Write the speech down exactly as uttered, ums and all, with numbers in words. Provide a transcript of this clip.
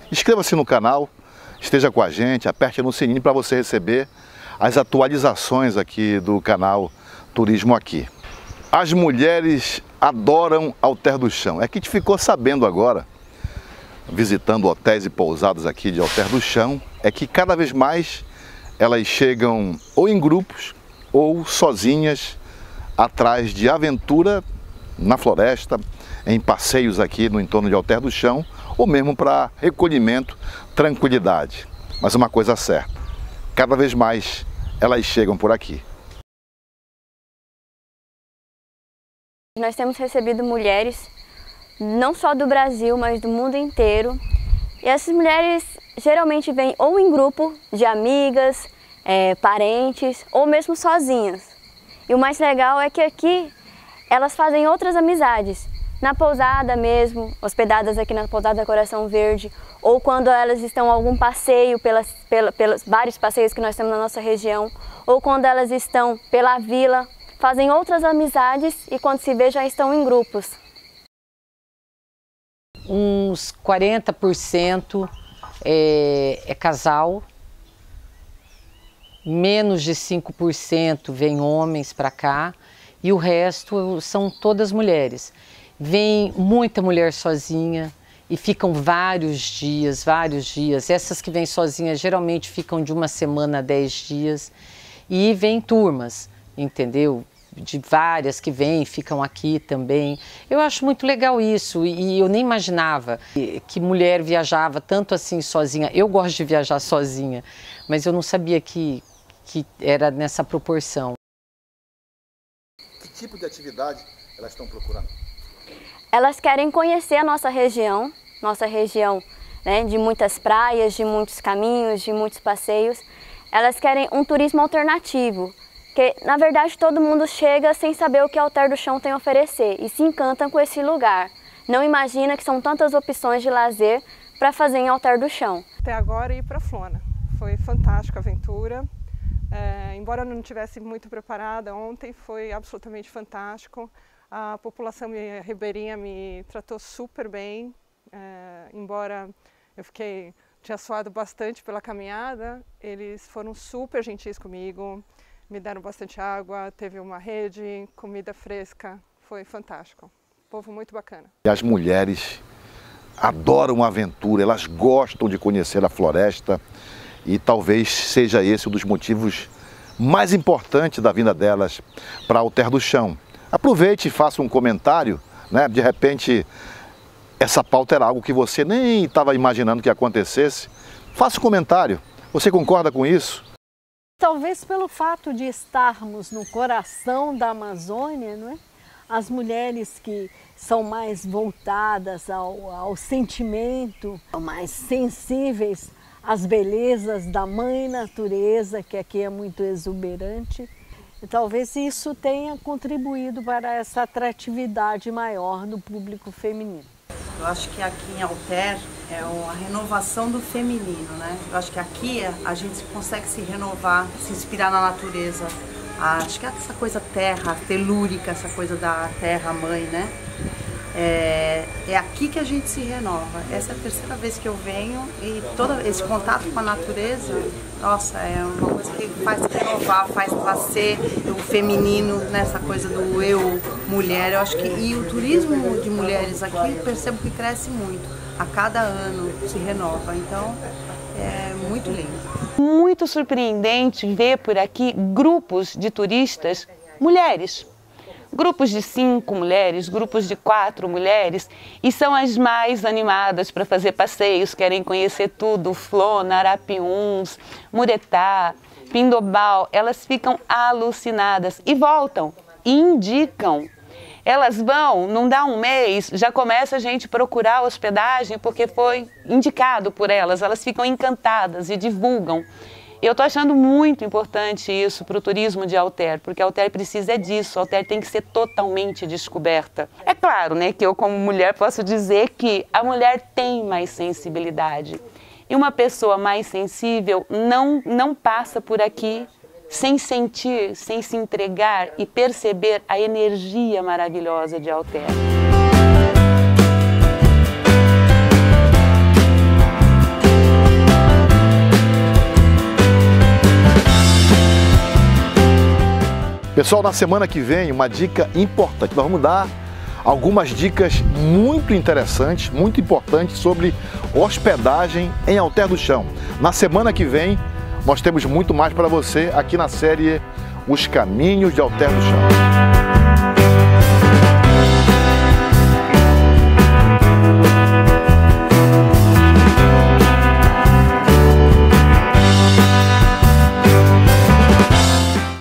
Inscreva-se no canal, esteja com a gente, aperte no sininho para você receber as atualizações aqui do canal Turismo Aqui. As mulheres adoram Alter do Chão. É que a gente ficou sabendo agora, visitando hotéis e pousadas aqui de Alter do Chão, é que cada vez mais elas chegam ou em grupos ou sozinhas atrás de aventura na floresta, em passeios aqui no entorno de Alter do Chão, ou mesmo para recolhimento, tranquilidade. Mas uma coisa certa, cada vez mais elas chegam por aqui. Nós temos recebido mulheres, não só do Brasil, mas do mundo inteiro. E essas mulheres geralmente vêm ou em grupo de amigas, é, parentes, ou mesmo sozinhas. E o mais legal é que aqui elas fazem outras amizades. Na pousada mesmo, hospedadas aqui na pousada Coração Verde, ou quando elas estão em algum passeio, pelas, pela, pelos vários passeios que nós temos na nossa região, ou quando elas estão pela vila, fazem outras amizades e quando se vê já estão em grupos. Uns quarenta por cento é, é casal, menos de cinco por cento vem homens para cá e o resto são todas mulheres. Vem muita mulher sozinha e ficam vários dias, vários dias. Essas que vêm sozinhas geralmente ficam de uma semana a dez dias e vem turmas, entendeu? De várias que vêm, ficam aqui também. Eu acho muito legal isso e eu nem imaginava que mulher viajava tanto assim sozinha. Eu gosto de viajar sozinha, mas eu não sabia que, que era nessa proporção. Que tipo de atividade elas estão procurando? Elas querem conhecer a nossa região, nossa região, né, de muitas praias, de muitos caminhos, de muitos passeios. Elas querem um turismo alternativo, que na verdade todo mundo chega sem saber o que Alter do Chão tem a oferecer e se encantam com esse lugar. Não imagina que são tantas opções de lazer para fazer em Alter do Chão. Até agora ir para Flona, foi fantástica a aventura. É, embora eu não estivesse muito preparada, ontem foi absolutamente fantástico. A população ribeirinha me tratou super bem, é, embora eu fiquei, tinha suado bastante pela caminhada, eles foram super gentis comigo, me deram bastante água, teve uma rede, comida fresca, foi fantástico. Povo muito bacana. As mulheres adoram a aventura, elas gostam de conhecer a floresta e talvez seja esse um dos motivos mais importantes da vinda delas para Alter do Chão. Aproveite e faça um comentário, né? De repente essa pauta era algo que você nem estava imaginando que acontecesse. Faça um comentário, você concorda com isso? Talvez pelo fato de estarmos no coração da Amazônia, não é? As mulheres que são mais voltadas ao, ao sentimento, mais sensíveis às belezas da mãe natureza, que aqui é muito exuberante. E talvez isso tenha contribuído para essa atratividade maior do público feminino. Eu acho que aqui em Alter é a renovação do feminino, né? Eu acho que aqui a gente consegue se renovar, se inspirar na natureza. Acho que essa coisa terra, telúrica, essa coisa da terra mãe, né? É, é aqui que a gente se renova. Essa é a terceira vez que eu venho e todo esse contato com a natureza, nossa, é uma coisa que faz renovar, faz nascer o feminino nessa coisa do eu, mulher. Eu acho que e o turismo de mulheres aqui percebo que cresce muito. A cada ano se renova, então é muito lindo. Muito surpreendente ver por aqui grupos de turistas mulheres. Grupos de cinco mulheres, grupos de quatro mulheres, e são as mais animadas para fazer passeios, querem conhecer tudo, Flona, Arapiuns, Muretá, Pindobal. Elas ficam alucinadas e voltam, e indicam. Elas vão, não dá um mês, já começa a gente procurar hospedagem porque foi indicado por elas, elas ficam encantadas e divulgam. Eu estou achando muito importante isso para o turismo de Alter, porque Alter precisa disso, Alter tem que ser totalmente descoberta. É claro, né, que eu como mulher posso dizer que a mulher tem mais sensibilidade. E uma pessoa mais sensível não, não passa por aqui sem sentir, sem se entregar e perceber a energia maravilhosa de Alter. Pessoal, na semana que vem, uma dica importante. Nós vamos dar algumas dicas muito interessantes, muito importantes sobre hospedagem em Alter do Chão. Na semana que vem, nós temos muito mais para você aqui na série Os Caminhos de Alter do Chão.